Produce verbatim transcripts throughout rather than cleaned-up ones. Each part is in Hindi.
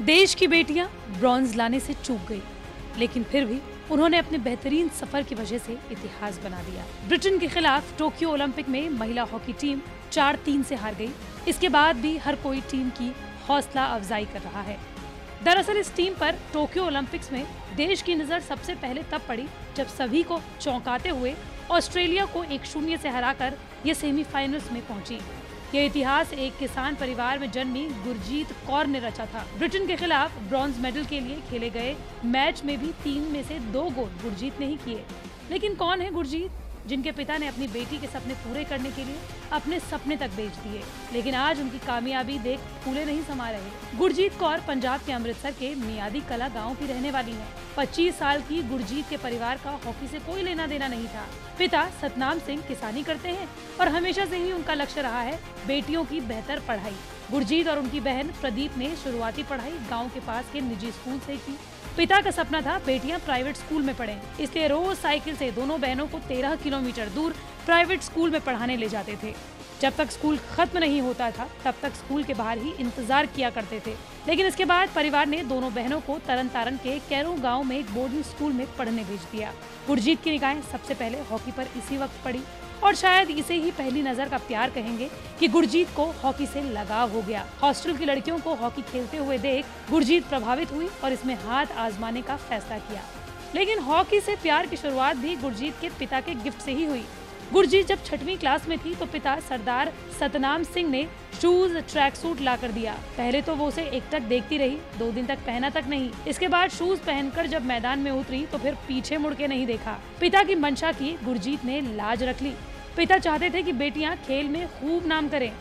देश की बेटियां ब्रॉन्ज लाने से चूक गई, लेकिन फिर भी उन्होंने अपने बेहतरीन सफर की वजह से इतिहास बना दिया। ब्रिटेन के खिलाफ टोक्यो ओलंपिक में महिला हॉकी टीम चार तीन से हार गई। इसके बाद भी हर कोई टीम की हौसला अफजाई कर रहा है। दरअसल इस टीम पर टोक्यो ओलंपिक्स में देश की नजर सबसे पहले तब पड़ी जब सभी को चौंकाते हुए ऑस्ट्रेलिया को एक शून्य से हराकर ये सेमीफाइनल्स में पहुंची। ये इतिहास एक किसान परिवार में जन्मी गुरजीत कौर ने रचा था। ब्रिटेन के खिलाफ ब्रॉन्ज मेडल के लिए खेले गए मैच में भी तीन में से दो गोल गुरजीत ने ही किए। लेकिन कौन है गुरजीत, जिनके पिता ने अपनी बेटी के सपने पूरे करने के लिए अपने सपने तक बेच दिए, लेकिन आज उनकी कामयाबी देख फूले नहीं समा रहे। गुरजीत कौर पंजाब के अमृतसर के मियादी कला गांव की रहने वाली है। पच्चीस साल की गुरजीत के परिवार का हॉकी से कोई लेना देना नहीं था। पिता सतनाम सिंह किसानी करते हैं और हमेशा से ही उनका लक्ष्य रहा है बेटियों की बेहतर पढ़ाई। गुरजीत और उनकी बहन प्रदीप ने शुरुआती पढ़ाई गाँव के पास के निजी स्कूल से की। पिता का सपना था बेटियां प्राइवेट स्कूल में पढ़ें, इसलिए रोज साइकिल से दोनों बहनों को तेरह किलोमीटर दूर प्राइवेट स्कूल में पढ़ाने ले जाते थे। जब तक स्कूल खत्म नहीं होता था तब तक स्कूल के बाहर ही इंतजार किया करते थे। लेकिन इसके बाद परिवार ने दोनों बहनों को तरन तारण के कैरू गांव में एक बोर्डिंग स्कूल में पढ़ने भेज दिया। गुरजीत की निगाहें सबसे पहले हॉकी पर इसी वक्त पड़ी और शायद इसे ही पहली नजर का प्यार कहेंगे कि गुरजीत को हॉकी से लगाव हो गया। हॉस्टल की लड़कियों को हॉकी खेलते हुए देख गुरजीत प्रभावित हुई और इसमें हाथ आजमाने का फैसला किया। लेकिन हॉकी से प्यार की शुरुआत भी गुरजीत के पिता के गिफ्ट से ही हुई। गुरजीत जब छठवीं क्लास में थी तो पिता सरदार सतनाम सिंह ने शूज ट्रैक सूट ला कर दिया। पहले तो वो उसे एकटक देखती रही, दो दिन तक पहना तक नहीं। इसके बाद शूज पहनकर जब मैदान में उतरी तो फिर पीछे मुड़ के नहीं देखा। पिता की मंशा की गुरजीत ने लाज रख ली। पिता चाहते थे कि बेटियां खेल में खूब नाम करें।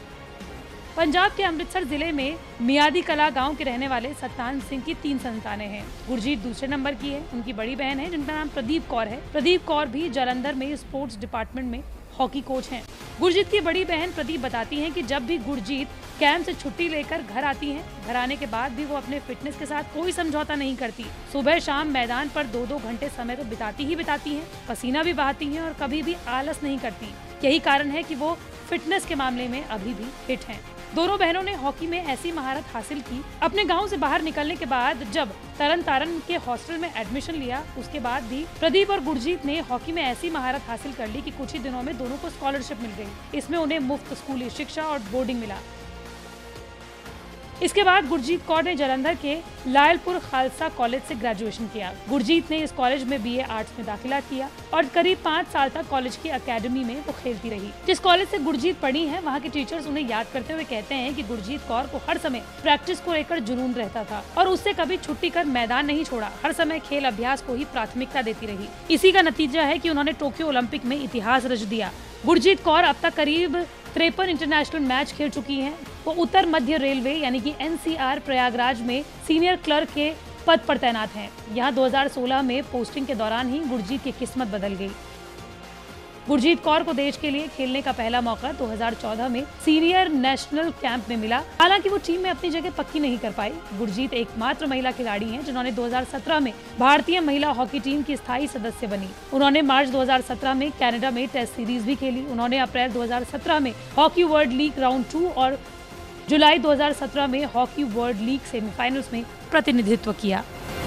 पंजाब के अमृतसर जिले में मियादी कला गांव के रहने वाले सतनाम सिंह की तीन संतानें हैं। गुरजीत दूसरे नंबर की है। उनकी बड़ी बहन है जिनका नाम प्रदीप कौर है। प्रदीप कौर भी जालंधर में स्पोर्ट्स डिपार्टमेंट में हॉकी कोच हैं। गुरजीत की बड़ी बहन प्रदीप बताती हैं कि जब भी गुरजीत कैंप से छुट्टी लेकर घर आती हैं, घर आने के बाद भी वो अपने फिटनेस के साथ कोई समझौता नहीं करती। सुबह शाम मैदान पर दो दो घंटे समय तो बिताती ही बिताती हैं, पसीना भी बहाती हैं और कभी भी आलस नहीं करती। यही कारण है कि वो फिटनेस के मामले में अभी भी फिट हैं। दोनों बहनों ने हॉकी में ऐसी महारत हासिल की। अपने गांव से बाहर निकलने के बाद जब तरन तारण के हॉस्टल में एडमिशन लिया, उसके बाद भी प्रदीप और गुरजीत ने हॉकी में ऐसी महारत हासिल कर ली कि कुछ ही दिनों में दोनों को स्कॉलरशिप मिल गई। इसमें उन्हें मुफ्त स्कूली शिक्षा और बोर्डिंग मिला। इसके बाद गुरजीत कौर ने जालंधर के लायलपुर खालसा कॉलेज से ग्रेजुएशन किया। गुरजीत ने इस कॉलेज में बीए आर्ट्स में दाखिला किया और करीब पाँच साल तक कॉलेज की एकेडमी में वो खेलती रही। जिस कॉलेज से गुरजीत पढ़ी है, वहाँ के टीचर्स उन्हें याद करते हुए कहते हैं कि गुरजीत कौर को हर समय प्रैक्टिस को लेकर जुनून रहता था और उससे कभी छुट्टी कर मैदान नहीं छोड़ा। हर समय खेल अभ्यास को ही प्राथमिकता देती रही। इसी का नतीजा है कि उन्होंने टोक्यो ओलंपिक में इतिहास रच दिया। गुरजीत कौर अब तक करीब तिरपन इंटरनेशनल मैच खेल चुकी हैं। वो उत्तर मध्य रेलवे यानी कि एनसीआर प्रयागराज में सीनियर क्लर्क के पद पर तैनात हैं। यहाँ दो हज़ार सोलह में पोस्टिंग के दौरान ही गुरजीत की किस्मत बदल गई। गुरजीत कौर को देश के लिए खेलने का पहला मौका दो हज़ार चौदह में सीनियर नेशनल कैंप में मिला। हालांकि वो टीम में अपनी जगह पक्की नहीं कर पाई। गुरजीत एकमात्र महिला खिलाड़ी हैं जिन्होंने दो हज़ार सत्रह में भारतीय महिला हॉकी टीम की स्थायी सदस्य बनी। उन्होंने मार्च दो हज़ार सत्रह में कनाडा में टेस्ट सीरीज भी खेली। उन्होंने अप्रैल दो हज़ार सत्रह में hockey world league round two और जुलाई दो हज़ार सत्रह में हॉकी वर्ल्ड लीग सेमीफाइनल्स में प्रतिनिधित्व किया।